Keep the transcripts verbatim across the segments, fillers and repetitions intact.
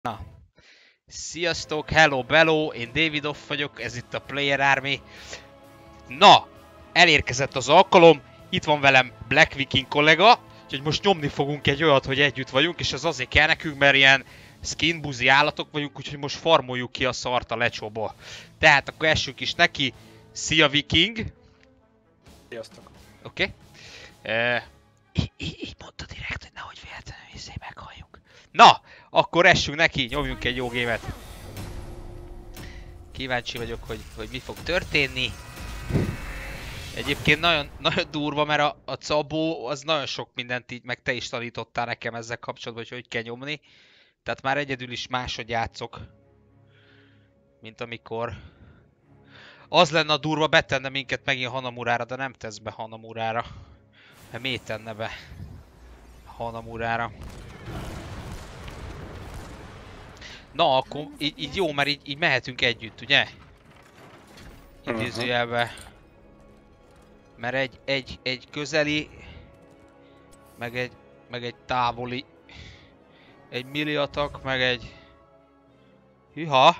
Na, sziasztok, hello, bello, én Davidoff vagyok, ez itt a Player Army. Na, elérkezett az alkalom, itt van velem Black Viking kollega, úgyhogy most nyomni fogunk egy olyat, hogy együtt vagyunk, és ez azért kell nekünk, mert ilyen skin buzi állatok vagyunk, úgyhogy most farmoljuk ki a szart a lecsóból. Tehát akkor essünk is neki. Szia Viking! Sziasztok! Oké? Okay. E, így, így mondta direkt, hogy nehogy véletlenül izé meghalljunk. Na, akkor essünk neki, nyomjunk egy jó gémet. Kíváncsi vagyok, hogy, hogy mi fog történni. Egyébként nagyon, nagyon durva, mert a, a Cabó az nagyon sok mindent így, meg te is tanítottál nekem ezzel kapcsolatban, hogy hogy kell nyomni. Tehát már egyedül is máshogy játszok, mint amikor... Az lenne a durva, betenne minket megint Hanamurára, de nem tesz be Hanamurára. Mert miért tenne be Hanamurára? Na, akkor így, így jó, mert így, így mehetünk együtt, ugye? Idézőjelbe. Mert egy, egy, egy közeli, meg egy, meg egy távoli, egy milliatak, meg egy... Hűha!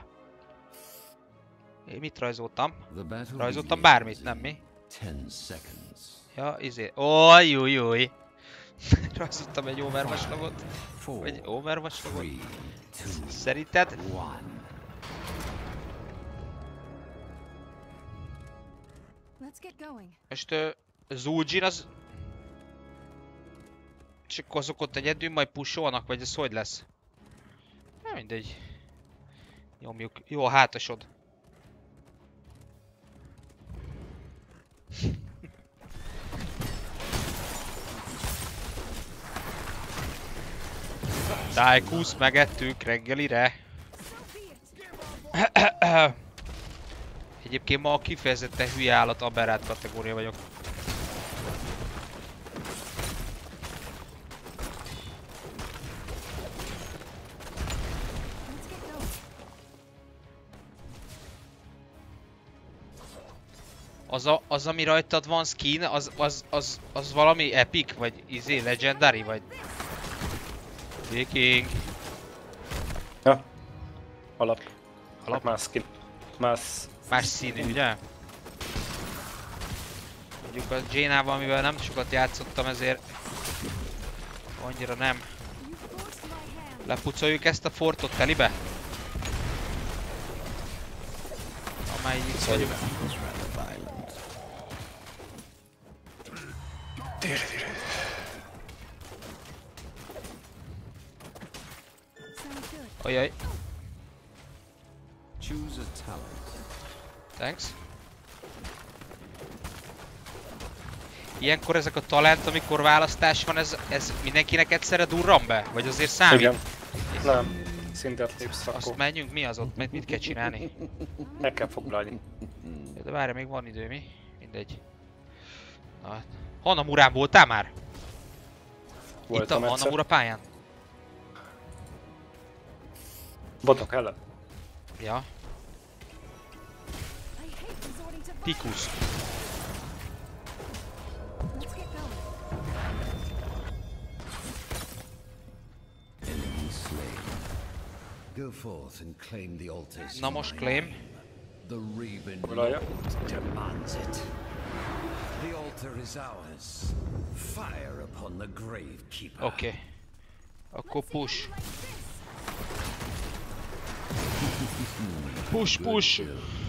Én mit rajzoltam? Rajzoltam bármit, nem mi? Ja, izé... Ó, júj, júj! Rajzoltam egy Overwatch logot. Vagy Overwatch logot. Szerinted? Most uh, Zul'jin az... Csak azok ott egyedül majd pusolnak, vagy ez hogy lesz? Nem mindegy. Nyomjuk. Jó a hátasod. Tájkusz megettük reggelire. Egyébként ma kifejezetten hülye állat aberrált kategória vagyok. Az, a, az ami rajtad van skin, az, az, az, az valami epic, vagy izé, legendary, vagy... Viking. Ja. Alap. Alap? Más skin. Más... Más színű, ugye? Mondjuk a Jaynával, amivel nem sokat játszottam, ezért... Annyira nem. Lepucoljuk ezt a fortot telibe? Amelyik itt vagyunk. Tére, tére. Ajaj. Thanks. Ilyenkor ezek a talent, amikor választás van, ez, ez mindenkinek egyszerre durran be? Vagy azért számít? Igen. Nem. Szintet lépsz, Azt akkor menjünk, mi az ott? Mit, mit kell csinálni? meg kell foglalni. De várj, még van idő, mi? Mindegy. Na, Hanamurán voltál már? Voltam Itt a egyszer. Hanamura pályán? Botok ellen. Ja. Tikusz. Na most claim. Foglalja. Oké. Okay. Akkor push. Push, push.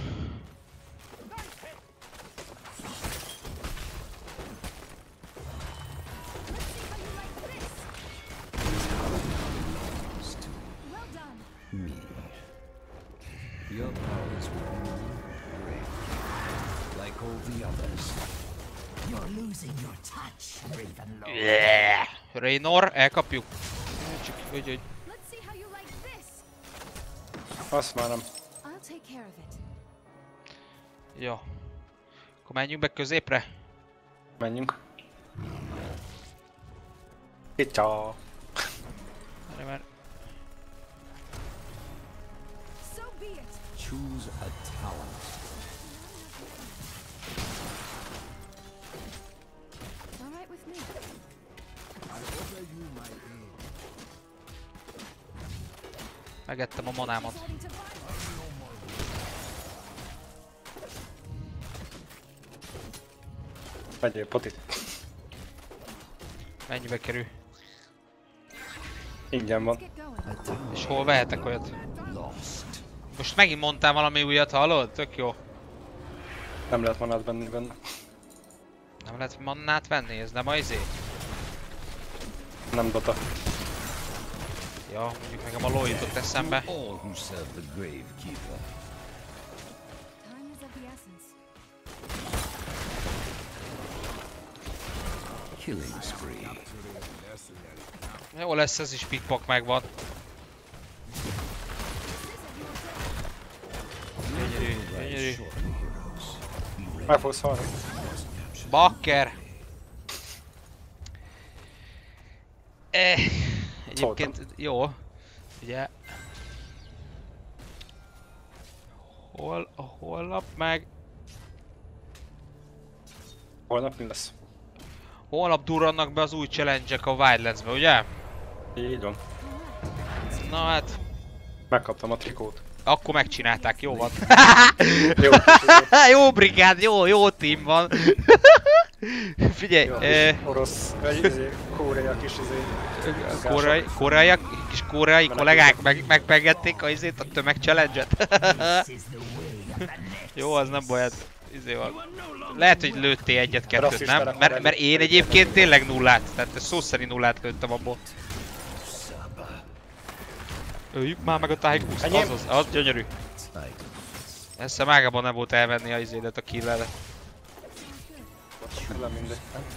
Yeah. Raynor, elkapjuk. Csak hogy, hogy... Azt már nem. Jó. Akkor menjünk be középre. Menjünk. Itt-a. Mert... Choose a talent. All right with me. Megettem a manámat. Resorting to violence. Megyél, potit. Mennyibe kerül? Ingyen van. Get going. És hol vehetek olyat? Most megint mondtál valami újat, hallod? Tök jó. Nem lehet manát venni benne. Nem lehet mannát venni? Ez nem a izé? Nem dota. Ja, mondjuk nekem a ló jutott eszembe. All who serve the Gravekeeper. Time is of the essence. Killing spree. Jó lesz, ez is pikpak megvan. Gyönyörű, gyönyörű. Meg fogsz halni. Bakker! Eh, egyébként jó. Ugye... Hol, a holnap meg... Holnap mi lesz? Holnap durrannak be az új challenge-ek a Wildlands-be, ugye? Így van. Na hát... Megkaptam a trikót. Akkor megcsinálták, jó van. Jó, kis Jó brigád, jó, jó team van. Figyelj, Jó, eh, kis orosz, vagy izé, korea kis izé. koreai, koreaiak, kis koreai kollégák meg, megpegették a izét, a tömeg challenge-et. Jó, az nem baj, hát izé van. Lehet, hogy lőttél egyet-kettőt, nem? Mert, mert én egyébként tényleg nullát, tehát szó szerint nullát lőttem abból. Öljük már meg a Tychus, az, az, az gyönyörű. Ezt mágában nem volt elvenni a izédet, a killeret. Nem mindegy.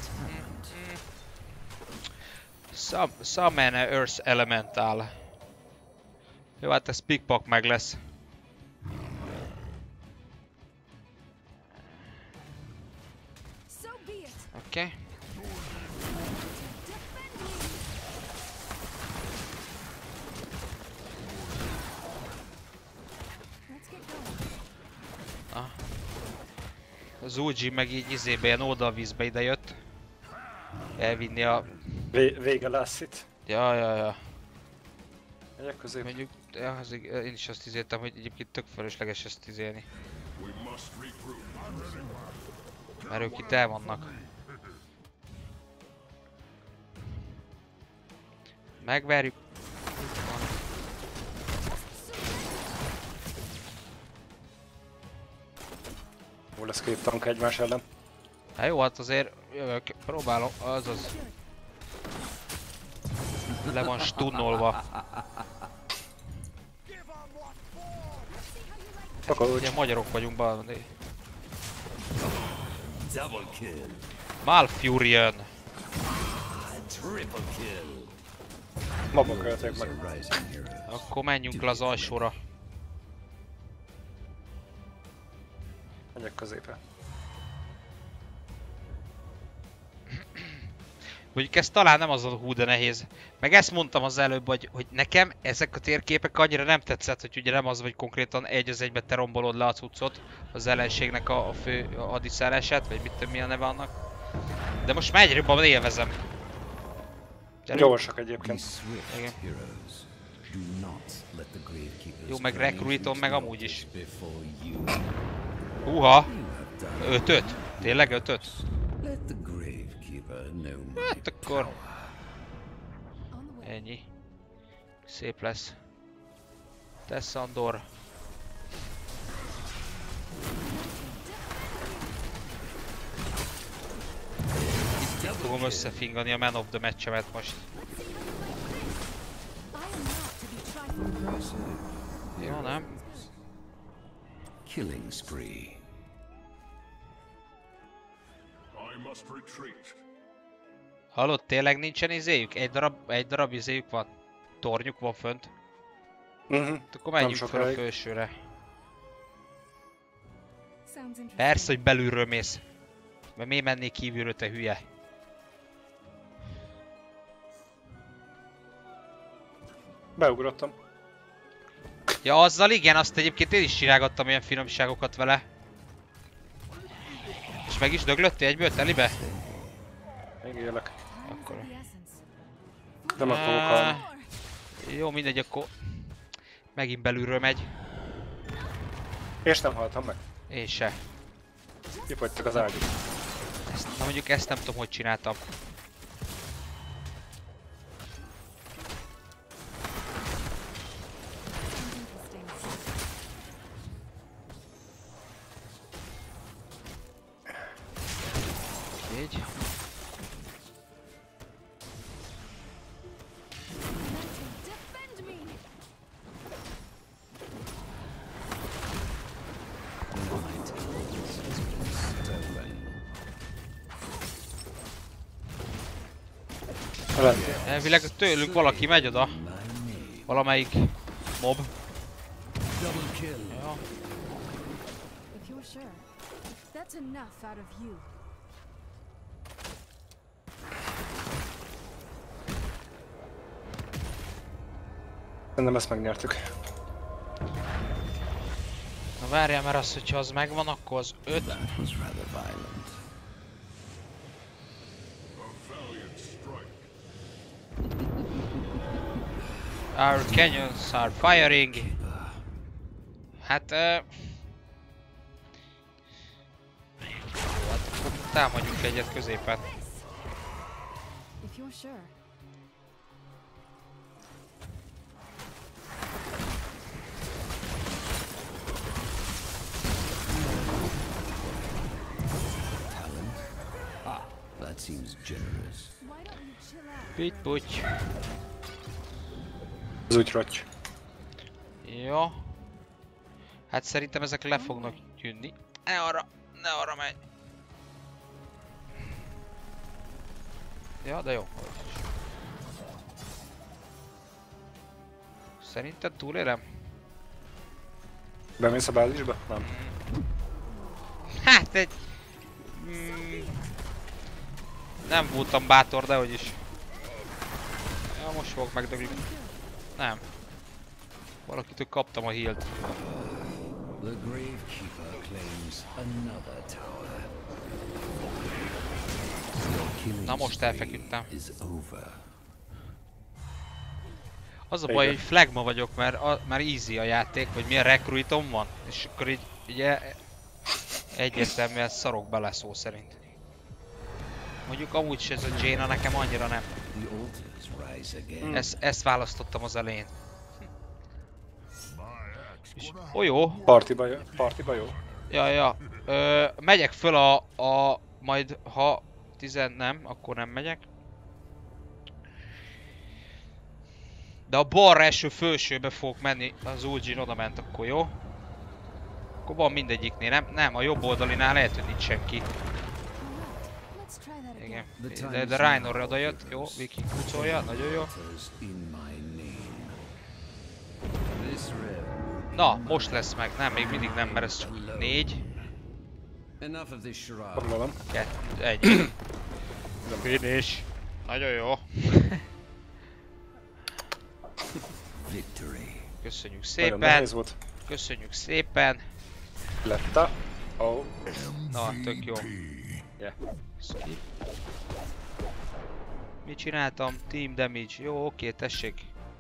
Some, summon a Earth Elemental. Jó, hát ez pikpak meg lesz. So be it. Oké. Okay. Let's get going. Az Uji meg így izébe, ilyen oldalvízbe ide jött. Elvinni a... Vé vége lesz itt. Ja, ja, ja. Megyek közép. Mondjuk, ja, az, én is azt izéltem, hogy egyébként tök felesleges ezt izélni. Mert ők itt el vannak. Megverjük. Hol lesz két tank egymás ellen? Hát jó, hát azért jövök, próbálom, azaz. Le van stunnolva. Akkor úgy. Ugye magyarok vagyunk, balni. Double kill. Malfurion. Triple kill. Mabok ölték meg. Rising heroes. Akkor menjünk le az alsóra. Megyek középre. Mondjuk ez talán nem az a hú, de nehéz. Meg ezt mondtam az előbb, hogy, hogy nekem ezek a térképek annyira nem tetszett, hogy ugye nem az, hogy konkrétan egy az egybe te rombolod le a cuccot, az ellenségnek a, a fő hadiszállását, vagy mit tudom, mi a neve annak. De most már egyre jobban élvezem. Gyerünk. Gyorsak egyébként. Igen. Heroes. Do not let the Gravekeepers Jó, meg turn rekruitom into meg amúgy is. before you. Húha! You have done Ötöt? Tényleg ötöt? Let the Gravekeeper know my Hát akkor On the way. ennyi. Szép lesz. Tesz Andor. Itt fogom összefingani a Man of the Match-emet most. I am not to be trifled. impressive. Jó, nem? Killing spree. I must retreat. Hallod, tényleg nincsen izéjük? Egy darab, egy darab izéjük van? Tornyuk van fönt? Mhm. Akkor menjünk Nem fel a sokáig. felsőre. Sounds interesting. Persze, hogy belülről mész. Mert miért mennék kívülről, te hülye? Beugrottam. Ja, azzal igen, azt egyébként én is csinálgattam ilyen finomságokat vele. És meg is döglöttél egyből telibe? Még élek. Time is Akkor. of the essence. De meg fogok halni. Jó, mindegy, akkor... Megint belülről megy. És nem haltam meg. Én se. Kifogytak az ágyuk. Ezt, na mondjuk ezt nem tudom, hogy csináltam. Így. Defend me! Lent. Elvileg tőlük valaki megy oda. Valamelyik mob. Double kill. Ja. If you're sure. That's enough out of you. Szerintem ezt megnyertük. Na várjál, mert az, hogyha az megvan, akkor az öt. That was rather violent. A valiant strike. Our canyons are firing. Hát... Uh... Hát akkor támadjunk egyet középen. If you're sure. Talent? Ah, that seems generous. Why don't you chill out? Pitty puty. Az úgy rotty. Jó. Hát szerintem ezek le fognak jönni. Ne arra, ne arra menj. Ja, de jó. Szerinted túlélem? Bemész a bázisba? Nem. Hát egy... Mm, nem voltam bátor, de hogy is. Ja, most fogok megdöglik. Nem. Valakitől kaptam a healt. The Gravekeeper claims another tower. Your killing Na most elfeküdtem. spree is over. Az a baj, Igen. hogy flagma vagyok, mert a, már easy a játék, hogy milyen recruitom van, és akkor így, így e- egyértelműen szarok bele szó szerint. Mondjuk amúgy se ez a Jaina nekem annyira nem. The altars rise again. Ezt, ezt választottam az elején. My axe És, gonna ó jó, Partiba jó. Partiba jó. ja ja, Ö, megyek föl a, a, majd ha tizen nem, akkor nem megyek. De a balra eső felsőbe fogok menni, az Uljin oda ment, akkor jó? Akkor van mindegyiknél, nem? Nem, a jobb oldalinál lehet, hogy nincs senki. Let's try that again. Igen. De, de Rhino oda jött, jó, Viki kucolja, nagyon jó. Altars in my name. This realm. Na, most lesz meg, nem, még mindig nem, mert ez csak négy, Enough of this charade. Gondolom. kettő, egy. Finish. Nagyon jó. Victory. Köszönjük Nagyon szépen, nehéz volt. köszönjük szépen. Letta. Oh. Na, tök jó. Yeah. Skip. Mit csináltam? Team damage. Jó, oké, tessék.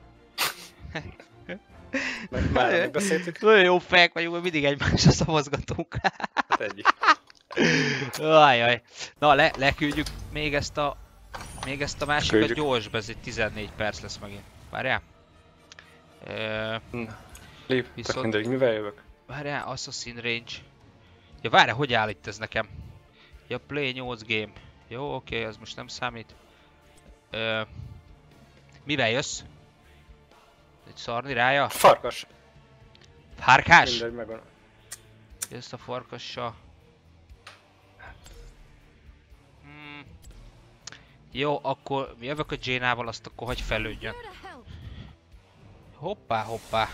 Meg már megbeszéltük. Nagyon jó fejek vagyunk, hogy mindig egymásra szavazgatunk. Hát egyik. Ajaj. Na, le, leküldjük még ezt a... Még ezt a másikat Küldjük. gyorsba, ez egy tizennégy perc lesz megint. Várjál. Ö, Lép, Viszont- tök mindegy, mivel jövök? várjál, Assassin Range. Ja, várjál, hogy áll itt ez nekem? Ja, Play nyolc game. Jó, oké, ez most nem számít. Ö, mivel jössz? Egy szarni rája? Farkas. Farkás? Mindegy, megvan. Jössz a farkassal. Hmm. Jó, akkor jövök a Jainával, azt akkor hagyj fejlődjön. Here to help. Hoppá, hoppá.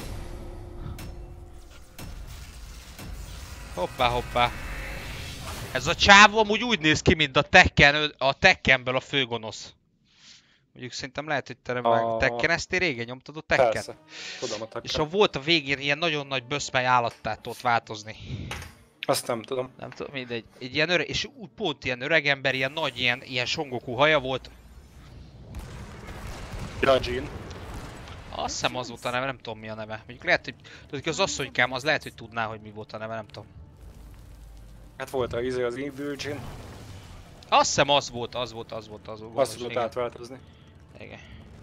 Hoppá, hoppá. Ez a csávó amúgy úgy néz ki, mint a Tekken, a Tekkenből a főgonosz. Mondjuk szerintem lehet, hogy te nem A- vág- Tekken, ezt én régen nyomtad a Tekken. Persze. Tudom a És takkát. a volt a végén ilyen nagyon nagy böszmely állattá tudott változni. Azt nem tudom. Nem tudom, mindegy. Egy ilyen öreg, és úgy pont ilyen öreg ember, ilyen nagy, ilyen, ilyen Son Goku haja volt. Ja, Jean. Azt hiszem az volt a neve, nem tudom mi a neve. Mondjuk lehet, hogy tudod, az asszonykám, az lehet, hogy tudná, hogy mi volt a neve, nem tudom. Hát volt a izé az Evil-Jin. Azt hiszem az volt, az volt, az volt, az volt. Azt tudott igen. átváltozni. Igen.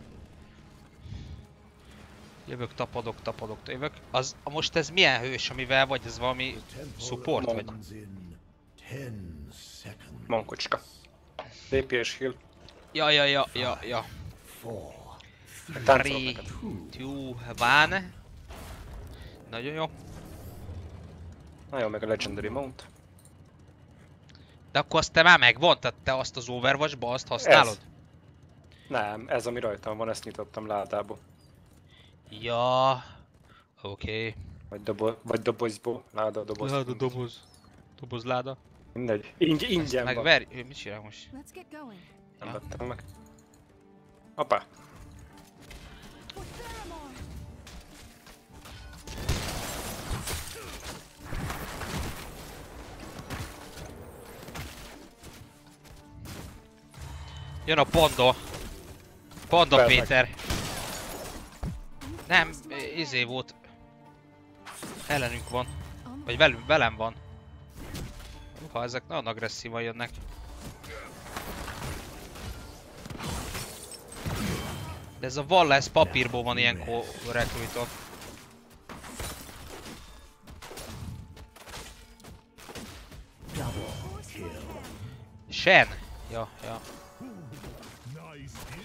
Jövök, tapadok, tapadok, jövök. Az, most ez milyen hős, amivel vagy? Ez valami support vagy? Opens in ten seconds. Mankocska. dé pé és heal. Ja, ja, ja, ja, ja. Four. Táncolok Three, neked. two, one. Nagyon jó. Nagyon meg a Legendary Mount. De akkor azt te már megvan? Tehát te azt az Overwatch-ba azt használod? Ez. Nem, ez ami rajtam van, ezt nyitottam ládából. Ja. Oké. Okay. Vagy, dobo vagy dobozból. Láda, doboz. Láda, doboz. Doboz, láda. Mindegy. Ingy ingyen van. Megver... Ő, mit csinál most? Let's get going. Nem Ja. vettem meg. Hoppá. For Theramore! Jön a panda. Panda Persze. Péter. Nem, izé volt. Ellenünk van. Vagy velünk, velem van. Ha ezek nagyon agresszívan jönnek. De ez a Valla, ez papírból van ilyenkor rekrújtva. Double kill. Shen! Ja, ja. Nice hit.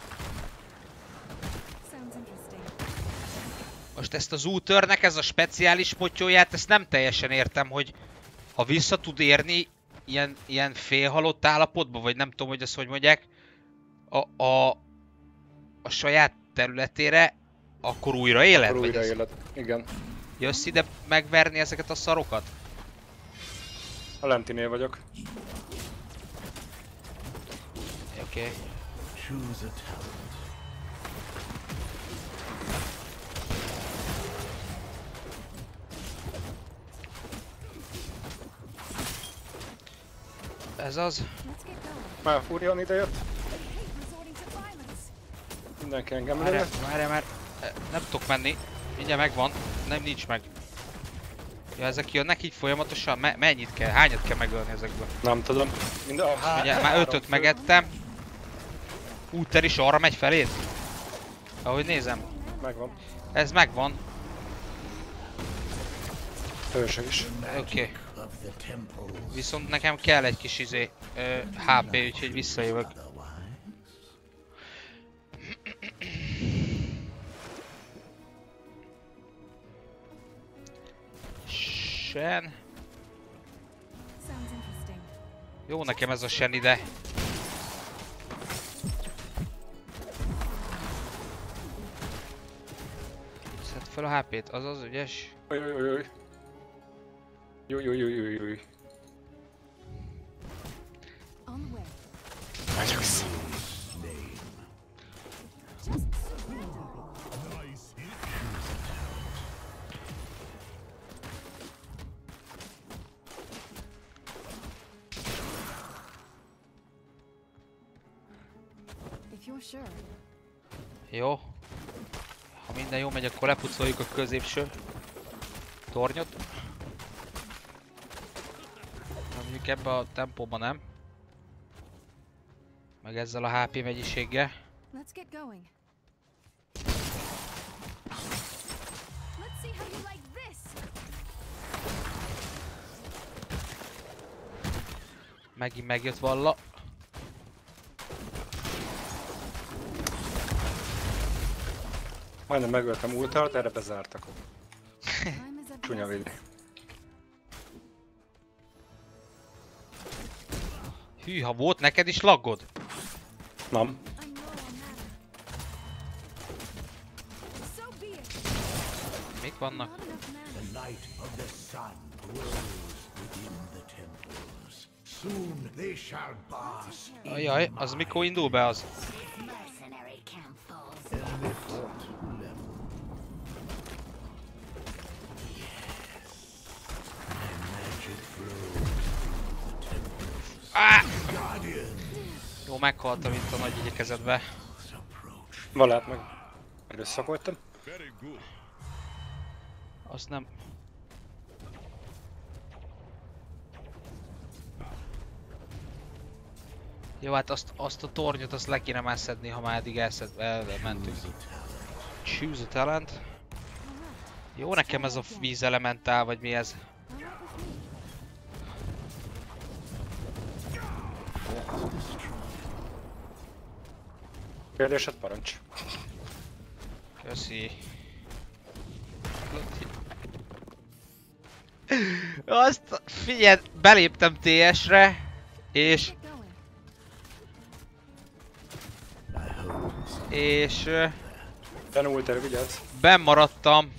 Sounds interesting. Most ezt az útörnek, ez a speciális motyóját, ezt nem teljesen értem, hogy ha vissza tud érni ilyen, ilyen félhalott állapotba, vagy nem tudom, hogy ezt hogy mondják, a, a, a saját területére, akkor újra éled? Akkor Vagy újra ez- élet. Igen. Jössz ide megverni ezeket a szarokat? A lentinél vagyok. Oké. Okay. Choose a talent. Ez az. Let's get going. Már Furion idejött. I hate resorting to violence. Mindenki engem Várjál, lőne. várjál már. E, Nem tudok menni. Mindjárt megvan. Nem, nincs meg. Ja, ezek jönnek így folyamatosan? Me mennyit kell? Hányat kell megölni ezekből? Nem tudom. Mind a há Ugye, már három ötöt fő. megettem. Úter is arra megy feléd? Ahogy nézem. Megvan. Ez megvan. Hősök is. Oké. Okay. Of the temples. Viszont nekem kell egy kis izé ö, há pé, úgyhogy visszajövök. Otherwise. Shen. Sounds interesting. Jó nekem ez a Shen ide. Szedd fel a há pét, azaz ügyes. Uj, uj, uj, uj. Uj, uj, uj, uj, uj. On the way. Megjössz. Just Nice hit. if you're sure. Jó. Ha minden jó megy, akkor lepucoljuk a középső tornyot. Na, mondjuk ebbe a tempóban nem. Meg ezzel a há pé mennyiséggel. Let's get going. Let's see how you like this. Megint megjött Valla. Majdnem megöltem ultart, erre bezártak. Time is of the Csúnya essence. védő. Hűha, volt neked is laggod? Nem. I'm low on mana. So be it. Mik vannak? Not enough mana. The light of the sun grows within the temples. Soon they shall bask in Ajaj, az mikor indul be az? Mercenary camp falls. the fort level. My magic flows through the temples. Á! Guardian Jó, meghaltam itt a nagy igyekezetbe. approach. Valát meg. Előszakoltam. Very good. Azt nem... Jó, hát azt, azt a tornyot azt le kéne már szedni, ha már eddig elszed, el, elmentünk. Choose a talent. Jó nekem ez a vízelementál, vagy mi ez? Kérdésed parancs. Köszi. Azt, figyelj, beléptem té es-re, és... És... Uh, Tanult el, vigyázz. benn maradtam.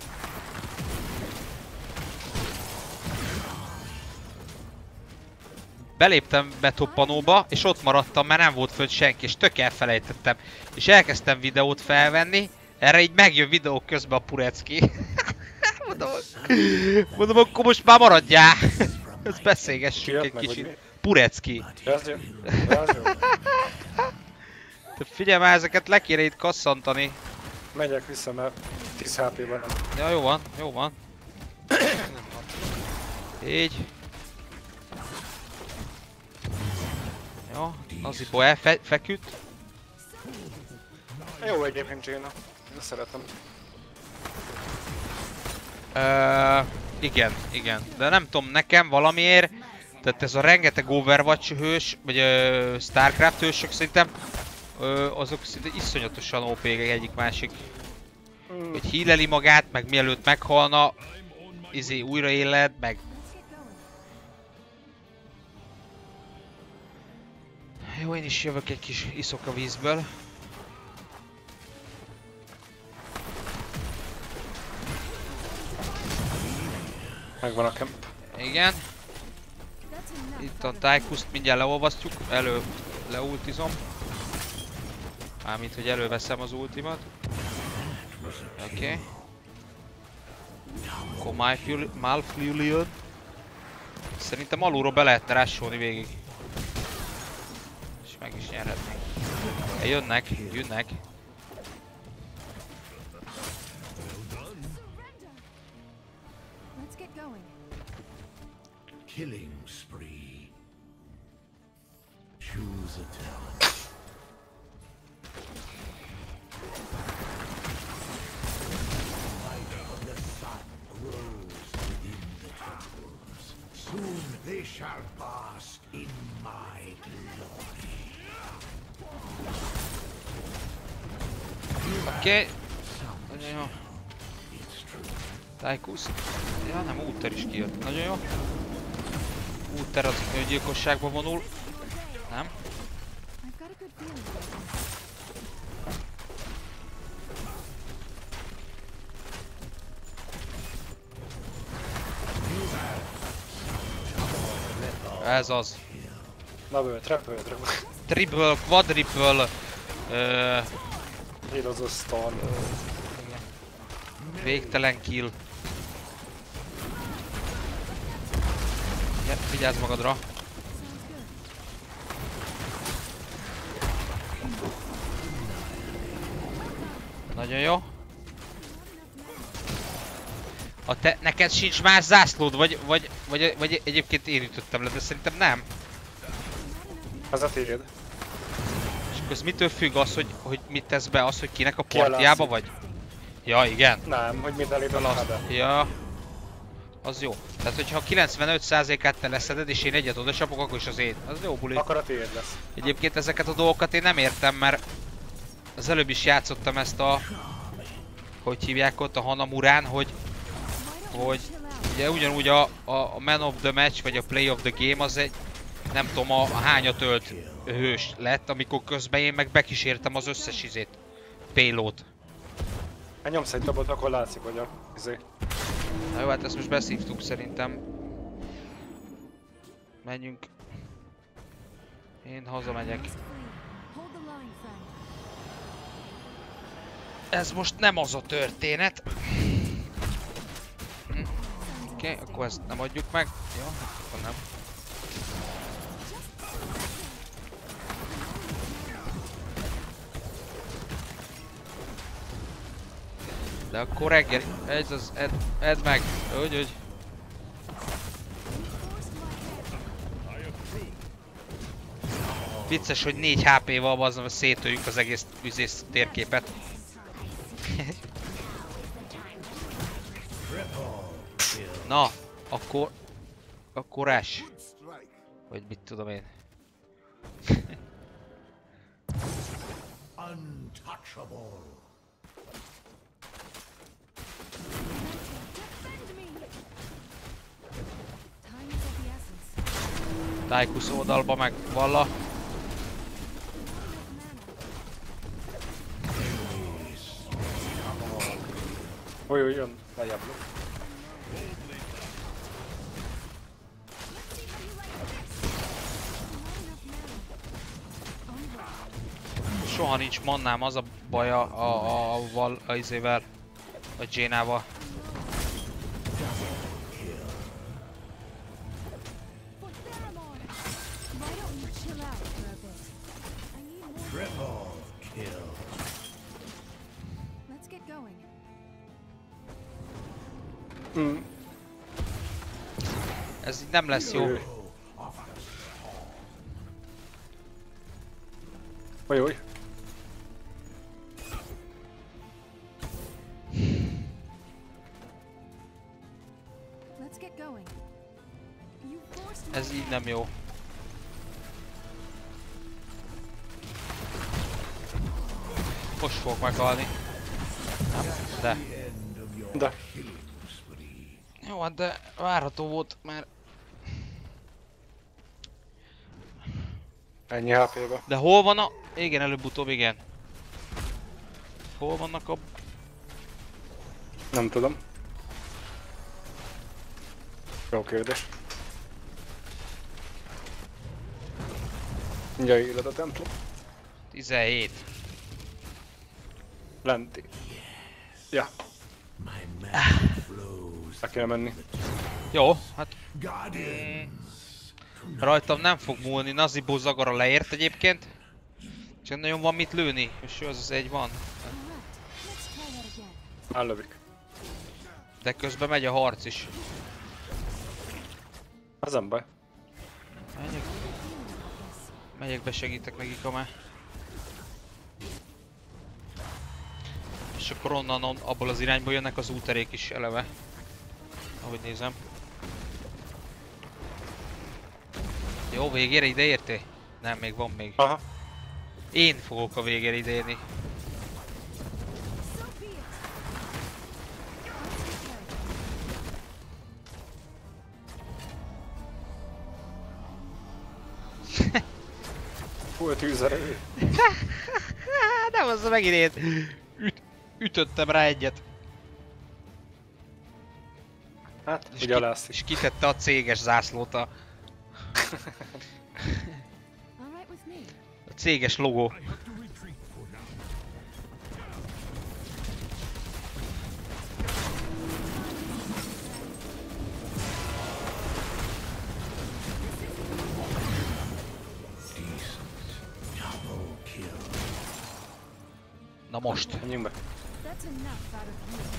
Beléptem betoppanóba, és ott maradtam, mert nem volt fönt senki, és tök elfelejtettem. És elkezdtem videót felvenni, erre így megjön videó közben a Purecki. mondom, mondom, akkor most már maradjál. Ezt beszélgessünk egy meg, hogy kicsit. mi? Purecki. Ez jó. Ez jó. Te figyelj már, ezeket le kéne itt kasszantani. Megyek vissza, mert tíz há pé-ben nem. Ja, jó van, jó van. Így. Jó, Nazibo elfeküdt. Jó egyébként Jaina. Ezt szeretem. Uh, igen, igen. De nem tudom, nekem valamiért, tehát ez a rengeteg Overwatch hős, vagy uh, Starcraft hősök szerintem, uh, azok szinte iszonyatosan ó pé egyik másik. Mm. Hogy híleli magát, meg mielőtt meghalna, izé újraéled, meg... Jó, én is jövök egy kis iszok a vízből. Megvan a camp. Igen. Itt a Tychuszt mindjárt leolvasztjuk, elő leultizom. Mármint, hogy előveszem az ultimat. Oké. Okay. Akkor Malfurion. Malfurion. Szerintem alulról be lehetne rásolni végig. És meg is nyerhetnénk. E, jönnek, jönnek. Let's get going. Killing spree. Choose a talent. The sun grows within the temples. Soon they shall bask in my glory. Oké. Okay. Nagyon jó. Tychus. Ja, nem, Uther is kijött. Nagyon jó. Uther az öngyilkosságba vonul. Nem? I've got a good feeling about this. Ez az. Double, triple, triple. Triple, quadruple. Uh, Hírozó storm. végtelen kill. Ja, vigyázz magadra. Nagyon jó. A te, neked sincs más zászlód, vagy, vagy, vagy, vagy egyébként én ütöttem le, de szerintem nem. Ez a tiéd. És akkor ez mitől függ az, hogy, hogy mit tesz be, az, hogy kinek a Ki a partiába látszik? vagy? Ja, igen. Nem, hogy mit elég a láda. Ja. Az jó. Tehát, hogyha kilencvenöt százalékát te leszeded, és én egyet oda csapok, akkor is az én. Az jó buli. Akkor a tiéd lesz. Egyébként ezeket a dolgokat én nem értem, mert az előbb is játszottam ezt a... Hogy hívják ott a Hanamurán, hogy... Hogy... Ugye ugyanúgy a, a, a Man of the Match, vagy a Play of the Game az egy... Nem tudom, a, a hányat ölt hős lett, amikor közben én meg bekísértem az összes izét. Payload. Ha nyomsz egy dobot, akkor látszik, hogy a... izé. Na jó, hát ezt most beszívtuk szerintem. Menjünk. Én hazamegyek. Hold the line, friend. Ez most nem az a történet. Hm. Oké, okay, akkor ezt nem adjuk meg. Jó, akkor nem. De akkor reggel, ez az, edd, edd meg, úgy, úgy. Vicces, hogy négy há pé-val bazdom, hogy szétöljük az egész üzész térképet. Na, akkor... Akkor es. Vagy mit tudom én. Untouchable. Defend me! Time is of the essence. Tychus oldalba meg valla. Oly, oly, jön, lejjebb. Soha nincs mannám, az a baj a, a, a, a, val, a izével, a Jainával. For Theramon! Why don't you chill out for a bit? I need more. Triple kill. Let's get going. Mm. Ez így nem lesz jó. Oly, oly. Let's get going. You forced me. Ez így nem jó. Most fogok meghalni. De. De. Jó, hát de várható volt, mert... Ennyi há pé-be. De hol van a... Igen, előbb-utóbb igen. Hol vannak a... Nem tudom. Jó kérdés. Mindjárt élet a templom. tizenhét. Lenti. Ja, My magic flows. le kell menni. Jó, hát Guardians. rajtam nem fog múlni. Nazibo Zagara leért egyébként. Csak nagyon van mit lőni. És jó, az az egy van. Correct. Let's try that again. Állövik. De közben megy a harc is. Az nem baj. Megyek. Megyek be, segítek nekik, ha már. És akkor onnan, on, abból az irányból jönnek az úterék is eleve. Ahogy nézem. Jó, végére ide értél? Nem, még van még. Aha. Én fogok a végére ide érni. So be it. Let's get going. Full tűzerő. Nem, az megint én. Üt, ütöttem rá egyet. Hát, És, ugye ki, lesz. és kitette a céges zászlót a, All right with me. a céges logó. I have to retreat for now. Double kill. Na most. Menjünk be. That's enough out of you.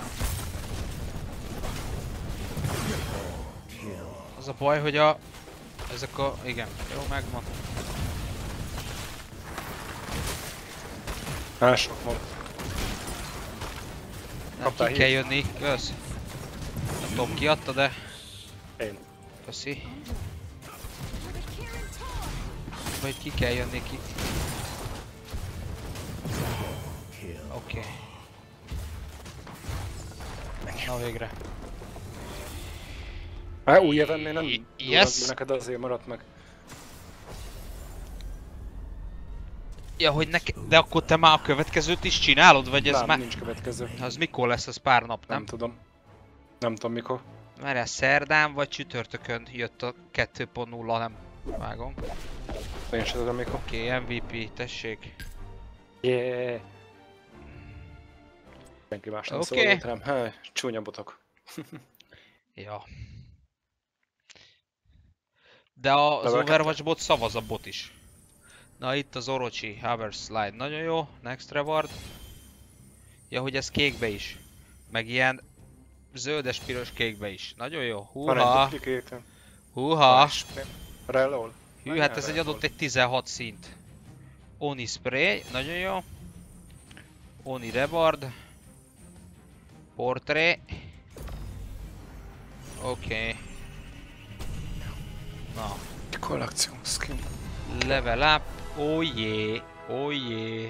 Az a baj, hogy a... Ezek a... Igen, jó, megvan. Mások van. Nem, Kaptál ki kell hírt? jönni, kösz. Nem tudom ki adta, de... Én. Köszi. For the Kirin Tor! Vagy ki kell jönni ki. Kill. Oké. Okay. Na végre. Hát új évennél nem Y- durva, yes. neked azért maradt meg. Ja, hogy neke... De akkor te már a következőt is csinálod, vagy ez Nem, már... nincs következő. Az mikor lesz, az pár nap, Nem nem? tudom. Nem tudom mikor. Mert ez szerdán vagy csütörtökön jött a kettő pont nulla, nem vágom. Én sem tudom mikor. Oké, okay, em vé pé, tessék. Yeah. Senki más nem Oké. okay. Szólott rám. Hely, csúnya botok. Ja. De a- az Level Overwatch bot szavaz a bot is. Na itt az Orochi Hover Slide, nagyon jó. Next reward. Ja, hogy ez kékbe is. Meg ilyen zöldes, piros, kékbe is. Nagyon jó. Van egy Húha. duplicate. Húha. Reload. Hű, hát ez egy adott egy tizenhat szint. Oni spray, nagyon jó. Oni rebard. Portré. Oké. Okay. Na. Kollekció skin. Level up. Oh yeah. Oh yeah.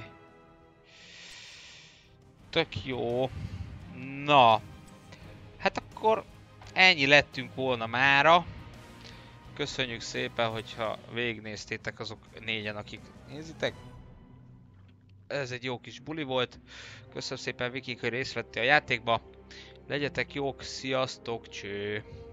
Tök jó. Na. Hát akkor ennyi lettünk volna mára. Köszönjük szépen, hogyha végignéztétek azok négyen, akik nézitek. Ez egy jó kis buli volt. Köszönöm szépen Viki, hogy részt vettél a játékba. Legyetek jók, sziasztok, cső!